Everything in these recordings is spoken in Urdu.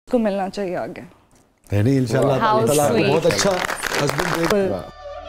کو ملنا چاہیے آگے. نہیں انشاءاللہ اللہ تعالیٰ آپ کو بہت اچھا ہسبینڈ دے گا.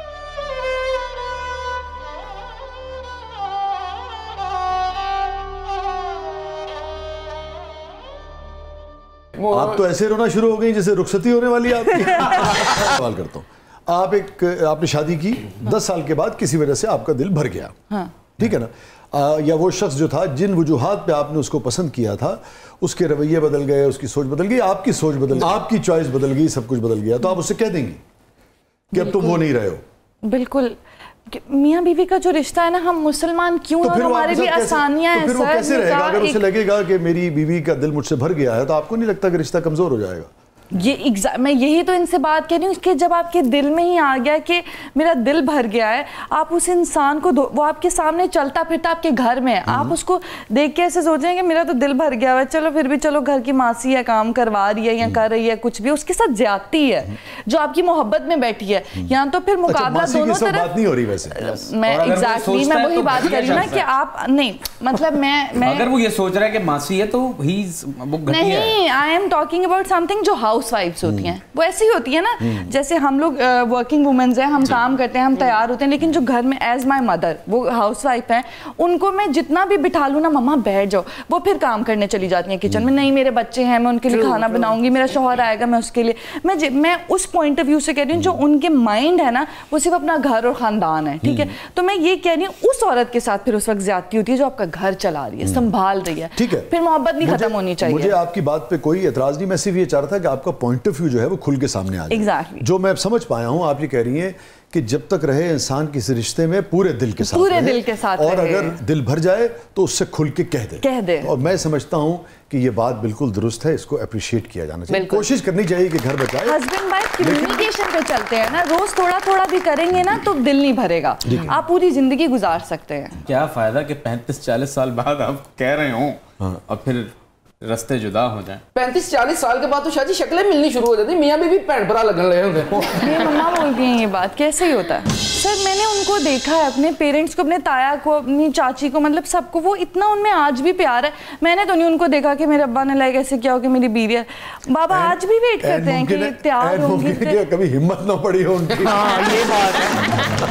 آپ تو ایسے رونا شروع ہو گئی جیسے رخصتی ہونے والی ہے آپ کی. سوال کرتا ہوں, آپ نے شادی کی 10 سال کے بعد کسی وجہ سے آپ کا دل بھر گیا, ٹھیک ہے نا, یا وہ شخص جو تھا جن وجوہات پہ آپ نے اس کو پسند کیا تھا اس کے رویے بدل گئے, اس کی سوچ بدل گئی, آپ کی سوچ بدل گئی, آپ کی چوائس بدل گئی, سب کچھ بدل گیا, تو آپ اسے کہہ دیں گی کہ اب تم وہ نہیں رہے ہو. بالکل. میاں بیوی کا جو رشتہ ہے نا, ہم مسلمان کیوں ہیں, ہمارے بھی آسانیاں ہیں. تو پھر وہ کیسے رہے گا اگر اسے لگے گا کہ میری بیوی کا دل مجھ سے بھر گیا ہے, تو آپ کو نہیں لگتا کہ رشتہ کمزور ہو جائے گا؟ میں یہی تو ان سے بات کہہ رہی ہوں کہ جب آپ کے دل میں ہی آ گیا کہ میرا دل بھر گیا ہے, آپ اس انسان کو, وہ آپ کے سامنے چلتا پھرتا آپ کے گھر میں ہے, آپ اس کو دیکھ کے ایسے سوچیں کہ میرا تو دل بھر گیا ہے, چلو پھر بھی چلو گھر کی ماسی ہے, کام کروا رہی ہے یا کر رہی ہے کچھ بھی, اس کے ساتھ زیادتی ہے جو آپ کی محبت میں بیٹھی ہے. یہاں تو پھر مقابلہ دونوں طرف بات نہیں ہو رہی ویسے. میں ایگزیکٹلی میں وہی بات کر رہی ہوں نا کہ آپ نہیں, مطلب میں اگر وہ یہ سوچ رہا ہے کہ ماسی ہے تو نہیں, I am talking about something جو ہاؤس وائفس ہوتی ہیں, وہ ایسی ہوتی ہے نا, جیسے ہم لوگ ورکنگ وومنز ہیں, ہم کام کرتے ہیں, ہم تیار ہوتے ہیں, لیکن جو گھر میں ایز مائی مدر وہ ہاؤس وائف ہیں, ان کو میں جتنا بھی بٹھا لوں نا, مما بیٹھ جاؤ, وہ پھر کام کرنے چلی جاتی ہیں کچن میں. نہیں میرے بچے ہیں, میں ان کے لیے کھانا بناؤں گی, میرا شوہر آئے گا, میں اس کے لیے, میں اس پوائنٹ آف ویو سے کہہ رہی ہوں جو ان کے مائنڈ ہے نا وہ صرف اپنا گھر اور خاندان ہے, ٹھیک ہے. تو میں یہ کہہ رہی ہوں اس عورت کے ساتھ پھر اس وقت زیادتی ہوتی ہے جو آپ کا گھر چلا رہی ہے, سنبھال رہی ہے, ٹھیک ہے, پھر محبت نہیں ختم ہونی چاہیے. مجھے آپ کی بات پہ کوئی اعتراض نہیں, میں صرف یہ چاہ رہا تھا کہ آپ کا پوائنٹ آف ویو جو ہے وہ کھل کے سامنے آ جائے. جو میں اب سمجھ پایا ہوں, آپ یہ کہہ رہی ہیں کہ جب تک رہے انسان کسی رشتے میں پورے دل کے ساتھ, اور اگر دل بھر جائے تو اس سے کھل کے کہہ دے. اور میں سمجھتا ہوں کہ یہ بات بالکل درست ہے, اس کو اپریشیٹ کیا جانا چاہیے, کوشش کرنی چاہیے کہ گھر بچائے. ہسبینڈ وائف کمیونیکیشن پہ چلتے ہیں نا, روز تھوڑا تھوڑا بھی کریں گے نا تو دل نہیں بھرے گا, آپ پوری زندگی گزار سکتے ہیں. کیا فائدہ کہ 35-40 سال بعد آپ کہہ رہے ہوں اور پھر رستے جدا ہو جائیں. 35-40 سال کے بعد تو شاید شکلیں ملنی شروع ہو جاتی, میاں بیوی بھین بھرا لگنے لگے ہوتے. یہ مما بولتی ہیں یہ بات, کیسے ہی ہوتا ہے سر. میں نے ان کو دیکھا ہے, اپنے پیرنٹس کو, اپنے تایا کو, اپنی چاچی کو, مطلب سب کو, وہ اتنا ان میں آج بھی پیار ہے. میں نے تو نہیں ان کو دیکھا کہ میرے ابا نے لائک ایسے کیا ہو کہ میری بیوی ہے. بابا آج بھی ویٹ کرتے ہیں کہ تیار ہوں گے, کبھی ہمت نہ پڑی ہو ان کی. یہ بات ہے.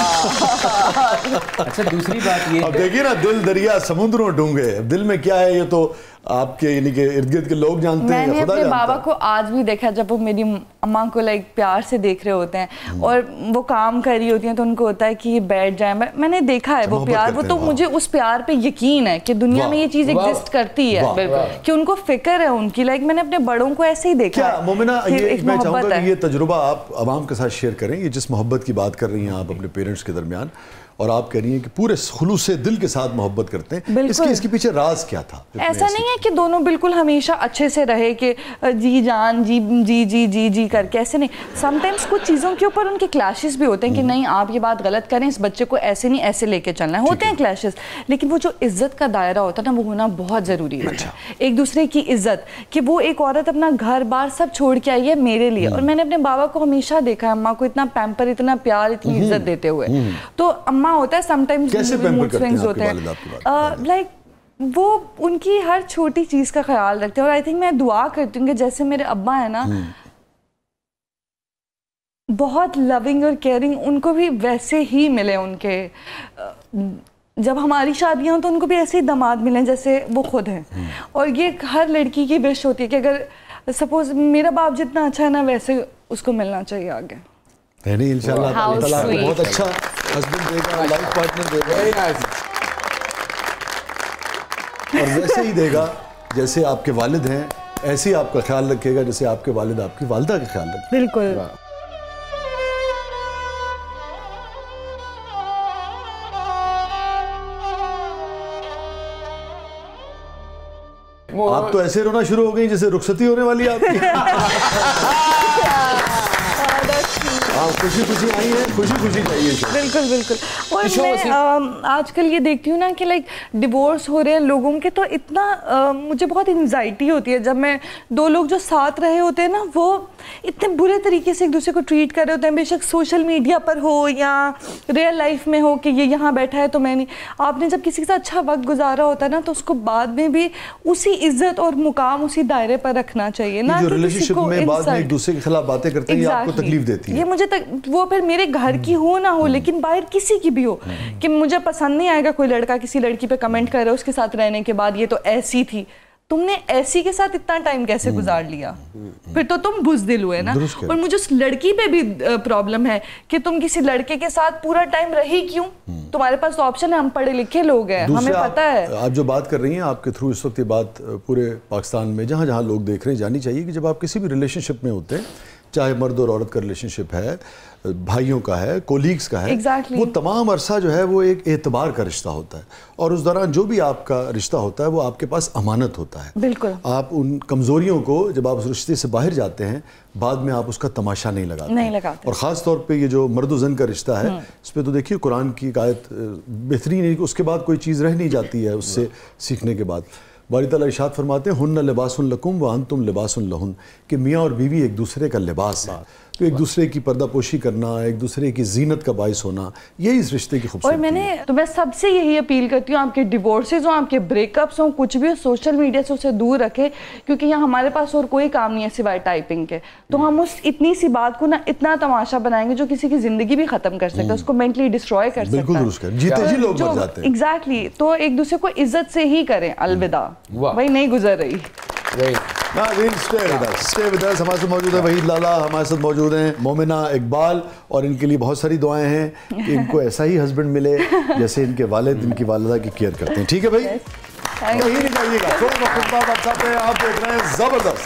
اچھا دوسری بات یہ, اب دیکھیے نا, دل دریا سمندروں ڈونگے, دل میں کیا ہے یہ تو آپ کے یعنی کہ ارد گرد کے لوگ جانتے ہیں, میں نے اپنے بابا کو آج بھی دیکھا جب وہ میری اماں کو لائک پیار سے دیکھ رہے ہوتے ہیں اور وہ کام کر رہی ہوتی ہیں تو ان کو ہوتا ہے کہ یہ بیٹھ جائیں. میں نے دیکھا ہے وہ پیار, وہ تو مجھے اس پیار پہ یقین ہے کہ دنیا میں یہ چیز ایگزسٹ کرتی ہے, کہ ان کو فکر ہے ان کی. لائک میں نے اپنے بڑوں کو ایسے ہی دیکھا ہے. مومنہ, میں چاہوں گا کہ یہ تجربہ آپ عوام کے ساتھ شیئر کریں, یہ جس محبت کی بات کر رہی ہیں آپ اپنے پیرنٹس کے درمیان, اور آپ کہہ رہی ہیں کہ پورے خلوص سے دل کے ساتھ محبت کرتے ہیں, اس کے پیچھے راز کیا تھا؟ ایسا نہیں ہے کہ دونوں بالکل ہمیشہ اچھے سے رہے کہ جی جان جی جی جی جی جی کر کے, ایسے نہیں. سم ٹائمز کچھ چیزوں کے اوپر ان کے کلیشز بھی ہوتے ہیں کہ نہیں آپ یہ بات غلط کریں, اس بچے کو ایسے نہیں ایسے لے کے چلنا ہے, ہوتے ہیں کلیشز. لیکن وہ جو عزت کا دائرہ ہوتا ہے نا, وہ ہونا بہت ضروری ہے. ایک دوسرے کی عزت, کہ وہ ایک عورت اپنا گھر بار سب چھوڑ کے آئی ہے میرے لیے, اور میں نے اپنے بابا کو ہمیشہ دیکھا ہے اماں کو اتنا پیمپر, اتنا پیار, اتنی عزت دیتے ہوئے. تو اماں ہوتا ہے سم ٹائمز موڈ سوئنگز ہوتے ہیں, لائک وہ ان کی ہر چھوٹی چیز کا خیال رکھتے ہیں. اور آئی تھنک میں دعا کرتی ہوں کہ جیسے میرے ابا ہیں نا بہت لونگ اور کیئرنگ, ان کو بھی ویسے ہی ملے ان کے, جب ہماری شادیاں ہوں تو ان کو بھی ایسے ہی داماد ملیں جیسے وہ خود ہیں. اور یہ ہر لڑکی کی وش ہوتی ہے کہ اگر سپوز میرا باپ جتنا اچھا ہے نا ویسے اس کو ملنا چاہیے آگے. نہیں انشاءاللہ اللہ تعالیٰ آپ کو بہت اچھا ہسبینڈ دے گا, لائف پارٹنر دے گا, اور ویسے ہی دے گا جیسے آپ کے والد ہیں, ایسے ہی آپ کا خیال رکھے گا جیسے آپ کے والد آپ کی والدہ کا خیال رکھے. بالکل. آپ تو ایسے رونا شروع ہو گئی جیسے رخصتی ہونے والی ہے آپ کی. آپ خوشی خوشی آئی ہیں, خوشی خوشی چاہیے. بالکل بالکل. اور میں آج کل یہ دیکھتی ہوں نا کہ لائک ڈیورس ہو رہے ہیں لوگوں کے, تو اتنا مجھے بہت انزائٹی ہوتی ہے جب میں دو لوگ جو ساتھ رہے ہوتے ہیں نا وہ اتنے برے طریقے سے ایک دوسرے کو ٹریٹ کر رہے ہوتے ہیں, بے شک سوشل میڈیا پر ہو یا ریئل لائف میں ہو کہ یہ یہاں بیٹھا ہے تو میں نہیں. آپ نے جب کسی کے ساتھ اچھا وقت گزارا ہوتا ہے نا تو اس کو بعد میں بھی اسی عزت اور مقام اسی دائرے پر رکھنا چاہیے نا. جو ریلیشن شپ میں بعد میں ایک دوسرے کے خلاف باتیں کرتے ہیں یہ آپ کو تکلیف دیتی ہے. یہ مجھے وہ پھر میرے گھر کی ہو نہ ہو لیکن باہر کسی کی بھی ہو کہ مجھے پسند نہیں آئے گا کوئی لڑکا کسی لڑکی پہ کمنٹ کر رہا ہے اس کے ساتھ رہنے کے بعد یہ تو ایسی تھی, تم نے ایسی کے ساتھ اتنا ٹائم کیسے گزار لیا, پھر تو تم بزدل ہوئے نا. اور مجھے اس لڑکی پہ بھی پرابلم ہے کہ تم کسی لڑکے کے ساتھ پورا ٹائم رہی کیوں, تمہارے پاس تو آپشن ہے, ہم پڑھے لکھے لوگ ہیں, ہمیں پتہ ہے. آپ جو بات کر رہی ہیں آپ کے تھرو اس وقت یہ بات پورے پاکستان میں جہاں جہاں لوگ دیکھ رہے ہیں جانی چاہیے کہ جب آپ کسی بھی ریلیشن شپ میں ہوتے ہیں, چاہے مرد اور عورت کا ریلیشن شپ ہے, بھائیوں کا ہے, کولیگز کا ہے, وہ تمام عرصہ جو ہے وہ ایک اعتبار کا رشتہ ہوتا ہے, اور اس دوران جو بھی آپ کا رشتہ ہوتا ہے وہ آپ کے پاس امانت ہوتا ہے. بالکل. آپ ان کمزوریوں کو جب آپ اس رشتے سے باہر جاتے ہیں بعد میں آپ اس کا تماشا نہیں لگاتے. اور خاص طور پہ یہ جو مرد و زن کا رشتہ ہے اس پہ تو دیکھیے قرآن کی ایک آیت بہترین ہے کہ اس کے بعد کوئی چیز رہ نہیں جاتی ہے اس سے سیکھنے کے بعد. باری تعالیٰ ارشاد فرماتے ہیں ہن لباس لکم وانتم لباس لہن, کہ میاں اور بیوی ایک دوسرے کا لباس ہے. تو ایک دوسرے کی پردہ پوشی کرنا, ایک دوسرے کی زینت کا باعث ہونا, یہی اس رشتے کی خوبصورتی ہے. اور میں سب سے یہی اپیل کرتی ہوں, آپ کے ڈیورسز ہوں, آپ کے بریک اپس ہوں, کچھ بھی ہو, سوشل میڈیا سے اسے دور رکھے, کیونکہ یہاں ہمارے پاس اور کوئی کام نہیں ہے سوائے ٹائپنگ کے. تو ہم اس اتنی سی بات کو نا اتنا تماشا بنائیں گے جو کسی کی زندگی بھی ختم کر سکتا ہے, اس کو مینٹلی ڈسٹروائے کر سکتا ہے. بالکل درست ہے, جیتے جی لوگ مر جاتے ہیں. ایگزیکٹلی. تو ایک دوسرے کو عزت سے ہی کریں. الوداع, وہی نہیں گزر رہی. ہمارے ساتھ موجود ہیں وحید لالا, ہمارے ساتھ موجود ہیں مومنہ اقبال, اور ان کے لیے بہت ساری دعائیں ہیں کہ ان کو ایسا ہی ہسبینڈ ملے جیسے ان کے والد ان کی والدہ کی کیئر کرتے ہیں. ٹھیک ہے بھائی, وہی نہیں جائیے گا. آپ دیکھ رہے ہیں زبردست.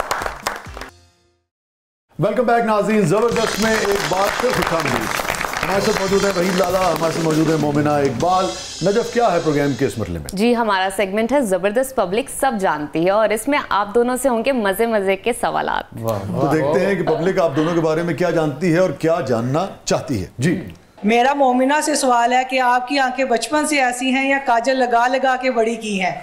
ویلکم بیک ناظرین, زبردست میں ایک بات پھر خوشامدید. ہمارے ساتھ موجود ہیں وحید لالا, ہمارے ساتھ موجود ہیں مومنہ اقبال. نجف, کیا ہے پروگرام کے اس مرحلے میں؟ جی, ہمارا سیگمنٹ ہے زبردست پبلک سب جانتی ہے, اور اس میں آپ دونوں سے ہوں گے مزے مزے کے سوالات. تو دیکھتے ہیں کہ پبلک آپ دونوں کے بارے میں کیا جانتی ہے اور کیا جاننا چاہتی ہے. جی, میرا مومنہ سے سوال ہے کہ آپ کی آنکھیں بچپن سے ایسی ہیں یا کاجل لگا لگا کے بڑی کی ہیں؟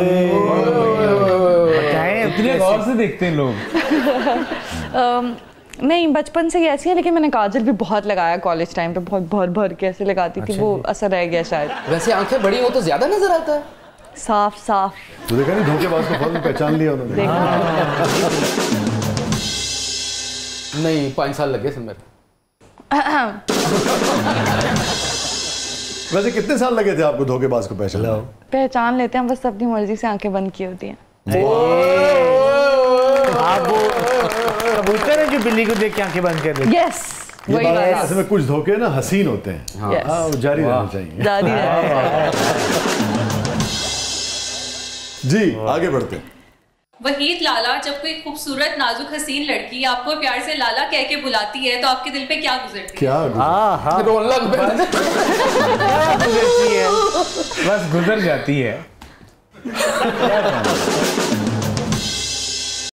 اتنے غور سے دیکھتے ہیں لوگ. نہیں, بچپن سے ہی ایسی ہے, لیکن میں نے کاجل بھی بہت لگایا کالج ٹائم پہ, بہت بھر بھر کے ایسے لگاتی تھی, وہ اثر رہ گیا شاید. ویسے آنکھیں بڑی ہو تو زیادہ نظر آتا ہے. صاف صاف. تو دیکھا نہیں, دھوکے باز کو فوراً پہچان لیا انہوں نے. نہیں, 5 سال لگے سن میرے. ویسے کتنے سال لگے تھے آپ کو دھوکے باز کو پہچان لیتے ہیں, بس اپنی مرضی سے آنکھیں بند کی ہوتی ہیں. آپ وہ کبوتر ہے جو بلی کو دیکھ کے آنکھیں بند کر لیتے ہیں. یس, وہی بات. اصل میں کچھ دھوکے نا حسین ہوتے ہیں, ہاں, جاری رہنا چاہیے. جاری رہنا. جی, آگے بڑھتے ہیں. وحید لالا, جب کوئی خوبصورت نازک حسین لڑکی آپ کو پیار سے لالا کہہ کے بلاتی ہے تو آپ کے دل پہ کیا گزرتی ہے؟ بس گزر جاتی ہے.